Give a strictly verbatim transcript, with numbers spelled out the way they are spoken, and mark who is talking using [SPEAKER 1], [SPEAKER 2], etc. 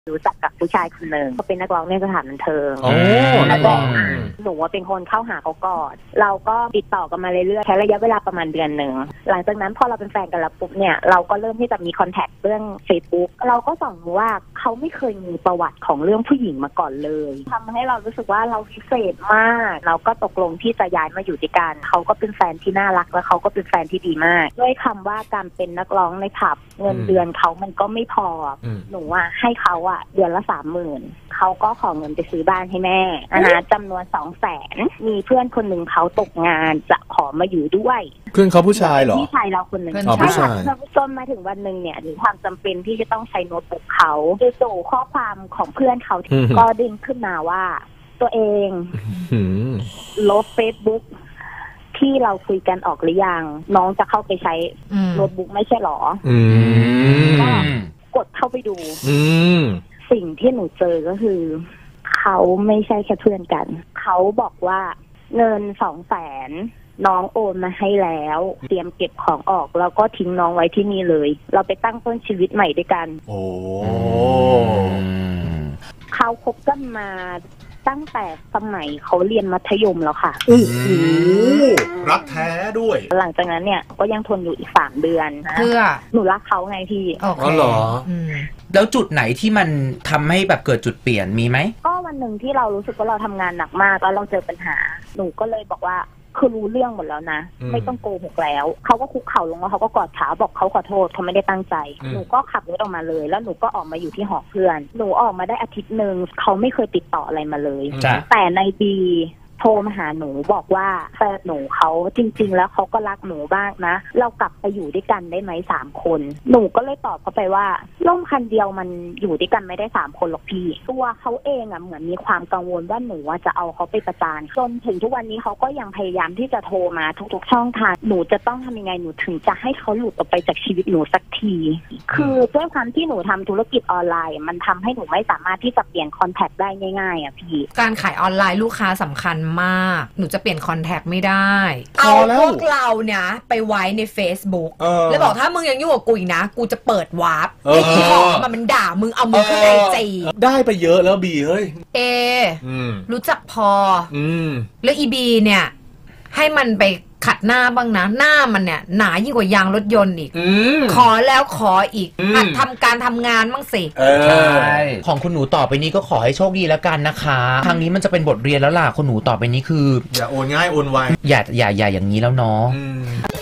[SPEAKER 1] รู้จักกับผู้ชายคนหนึ่งเขาเป็นนักร้องในสถานบันเทิง
[SPEAKER 2] แล้วก็
[SPEAKER 1] หนูว่าเป็นคนเข้าหาเขาก่อนเราก็ติดต่อกันมาเรื่อยๆใช้ระยะเวลาประมาณเดือนหนึ่งหลังจากนั้นพอเราเป็นแฟนกันแล้วปุ๊บเนี่ยเราก็เริ่มที่จะมีคอนแทคเรื่อง Facebook เราก็ส่องว่าเขาไม่เคยมีประวัติของเรื่องผู้หญิงมาก่อนเลยทำให้เรารู้สึกว่าเราพิเศษมากเราก็ตกลงที่จะย้ายมาอยู่ด้วยกันเขาก็เป็นแฟนที่น่ารักและเขาก็เป็นแฟนที่ดีมากด้วยคำว่าการเป็นนักร้องในผับเงินเดือนเขามันก็ไม่พอหนูอ่ะให้เขาอ่ะเดือนละสามหมื่นเขาก็ขอเงินไปซื้อบ้านให้แม่นะจำนวนสองแสนมีเพื่อนคนหนึ่งเขาตกงานจะขอมาอยู่ด้วย
[SPEAKER 2] เพื่อนเขาผู้ชายเหรอ
[SPEAKER 1] พี่ชายเราคนหนึ่ง
[SPEAKER 2] ใช่ค่ะ
[SPEAKER 1] จนมาถึงวันหนึ่งเนี่ยถึงความจำเป็นที่จะต้องใช้โน้ตบุ๊กเขาจู่ๆข้อความของเพื่อนเขาก็ดึงขึ้นมาว่าตัวเองลบเฟซบุ๊กที่เราคุยกันออกหรือยังน้องจะเข้าไปใช้โน้ตบุ๊กไม่ใช่หรอก็กดเข้าไปดูสิ่งที่หนูเจอก็คือเขาไม่ใช่แค่เพื่อนกันเขาบอกว่าเงินสองแสนน้องโอนมาให้แล้วเตรียมเก็บของออกแล้วก็ทิ้งน้องไว้ที่นี่เลยเราไปตั้งต้นชีวิตใหม่ด้วยกันโอ้เขาคบกันมาตั้งแต่สมัยเขาเรียนมัธยมแล้วค่ะ
[SPEAKER 2] โอ้โหรักแท้ด้วย
[SPEAKER 1] หลังจากนั้นเนี่ยก็ยังทนอยู่อีกสามเดือนนะ
[SPEAKER 3] เพื่อ
[SPEAKER 1] หนูรักเขาไงพี่
[SPEAKER 3] อ๋อเหรอแล้วจุดไหนที่มันทำให้แบบเกิดจุดเปลี่ยนมีไหม
[SPEAKER 1] ก็วันหนึ่งที่เรารู้สึกว่าเราทำงานหนักมากแล้วเราเจอปัญหาหนูก็เลยบอกว่าคือรู้เรื่องหมดแล้วนะไม่ต้องโกหกแล้วเขาก็คุกเข่าลงแล้วเขาก็กอดขาบอกเขาขอโทษเขาไม่ได้ตั้งใจหนูก็ขับรถออกมาเลยแล้วหนูก็ออกมาอยู่ที่หอเพื่อนหนูออกมาได้อาทิตย์นึงเขาไม่เคยติดต่ออะไรมาเลยแต่ในบีโทรมาหาหนูบอกว่าแฟนหนูเขาจริงๆแล้วเขาก็รักหนูบ้างนะเรากลับไปอยู่ด้วยกันได้ไหมสามคนหนูก็เลยตอบเขาไปว่าร่มคันเดียวมันอยู่ด้วยกันไม่ได้สามคนหรอกพี่ตัวเขาเองอ่ะเหมือนมีความกังวลว่าหนูจะเอาเขาไปประจานจนถึงทุกวันนี้เขาก็ยังพยายามที่จะโทรมาทุกๆช่องทางหนูจะต้องทำยังไงหนูถึงจะให้เขาหลุดออกไปจากชีวิตหนูสักทีคือด้วยความที่หนูทำธุรกิจออนไลน์มันทำให้หนูไม่สามารถที่จะเปลี่ยนคอนแทคได้ง่ายๆอ่ะพี่
[SPEAKER 3] การขายออนไลน์ลูกค้าสำคัญมากหนูจะเปลี่ยนคอนแทคไม่ได้เอาพวกเราเนี่ยไปไว้ใน Facebook แล้วบอกถ้ามึงยังยุ่งกับกูอีกนะกูจะเปิดวาร์ปไอ้ที่ของมันมันด่ามึงเอามึงขึ้นไอจี
[SPEAKER 2] ได้ไปเยอะแล้วบีเฮ้ย
[SPEAKER 3] เอรู้จักพอแล้วอีบีเนี่ยให้มันไปขัดหน้าบ้างนะหน้ามันเนี่ยหนายิ่งกว่ายางรถยนต์อีกขอแล้วขออีกหัดทำการทำงานบ้างสิ
[SPEAKER 4] ใช่ของคุณหนูต่อไปนี้ก็ขอให้โชคดีแล้วกันนะคะทางนี้มันจะเป็นบทเรียนแล้วล่ะคุณหนูต่อไปนี้คือ
[SPEAKER 2] อย่าโอนง่ายโอนไว
[SPEAKER 4] อย่าอย่าอย่าอย่างนี้แล้วเนาะ